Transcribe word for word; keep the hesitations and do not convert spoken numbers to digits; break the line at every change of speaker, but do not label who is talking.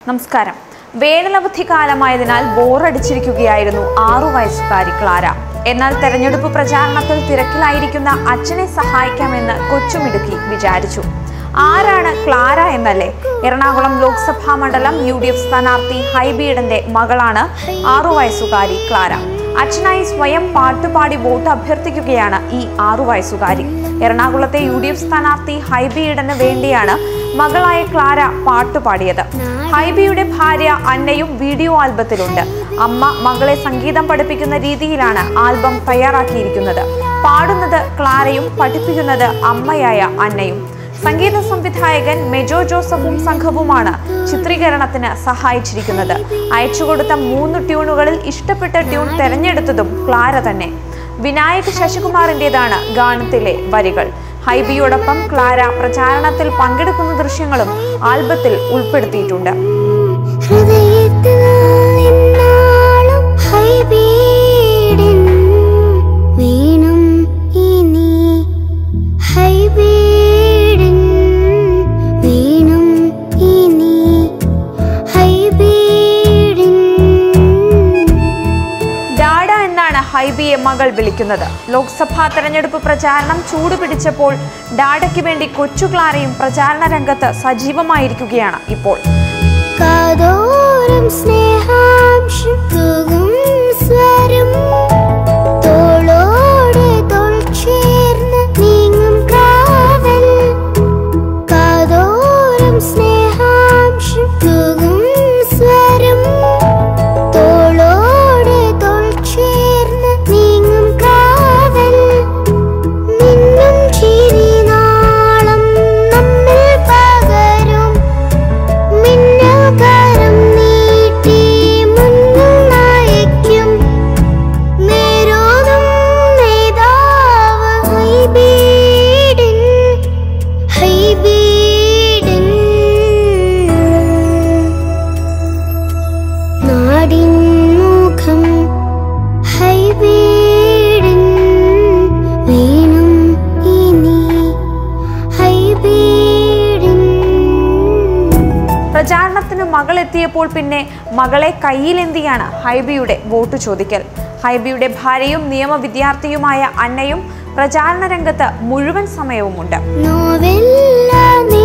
നമസ്കാരം. വേനലവധി കാലമായതിനാൽ ബോറടിച്ചിരിക്കുകയായിരുന്നു ആറു വയസ്സുകാരി ക്ലാര. എന്നാൽ തെരഞ്ഞെടുപ്പ് പ്രചാരണത്തിൽ തിരക്കിലായിരിക്കുന്ന അച്ഛനെ സഹായിക്കാമെന്ന് കൊച്ചുമിടുക്കി വിചാരിച്ചു. ആരാണ് ക്ലാര എന്നല്ലേ? എറണാകുളം ലോക്സഭാ മണ്ഡലം യു ഡി എഫ് സ്ഥാനാർത്ഥി ഹൈബി ഈഡന്റെ മകളാണ് ആറു വയസ്സുകാരി ക്ലാര. അച്ഛനായി സ്വയം പാട്ടുപാടി വോട്ട് അഭ്യർത്ഥിക്കുകയാണ് ഈ ആറു വയസ്സുകാരി. എറണാകുളത്തെ യു ഡി എഫ് സ്ഥാനാർത്ഥി ഹൈബി ഈഡന് വേണ്ടിയാണ് മകളായ ക്ലാര പാട്ടുപാടിയത്. ഹൈബിയുടെ ഭാര്യ അന്നയും വീഡിയോ ആൽബത്തിലുണ്ട്. അമ്മ മകളെ സംഗീതം പഠിപ്പിക്കുന്ന രീതിയിലാണ് ആൽബം തയ്യാറാക്കിയിരിക്കുന്നത്. പാടുന്നത് ക്ലാരയും പഠിപ്പിക്കുന്നത് അമ്മയായ അന്നയും. സംഗീത സംവിധായകൻ മെജോ ജോസഫും സംഘവുമാണ് ചിത്രീകരണത്തിന് സഹായിച്ചിരിക്കുന്നത്. അയച്ചുകൊടുത്ത മൂന്ന് ട്യൂണുകളിൽ ഇഷ്ടപ്പെട്ട ട്യൂൺ തെരഞ്ഞെടുത്തതും ക്ലാര തന്നെ. വിനായക് ശശികുമാറിൻ്റെതാണ് ഗാനത്തിലെ വരികൾ. ഹൈബിയോടൊപ്പം ക്ലാര പ്രചാരണത്തിൽ പങ്കെടുക്കുന്ന ദൃശ്യങ്ങളും ആൽബത്തിൽ ഉൾപ്പെടുത്തിയിട്ടുണ്ട്. ഹൈബിയെ മകൾ വിളിക്കുന്നത്. ലോക്സഭാ തെരഞ്ഞെടുപ്പ് പ്രചാരണം ചൂടുപിടിച്ചപ്പോൾ ഡാഡയ്ക്ക് വേണ്ടി കൊച്ചു ക്ലാരയും പ്രചാരണ രംഗത്ത് സജീവമായിരിക്കുകയാണ് ഇപ്പോൾ. പ്രചാരണത്തിന് മകൾ എത്തിയപ്പോൾ പിന്നെ മകളെ കയ്യിലെന്തിയാണ് ഹൈബിയുടെ വോട്ട് ചോദിക്കൽ. ഹൈബിയുടെ ഭാര്യയും നിയമ വിദ്യാർത്ഥിയുമായ അന്നയും പ്രചാരണ രംഗത്ത് മുഴുവൻ സമയവുമുണ്ട്.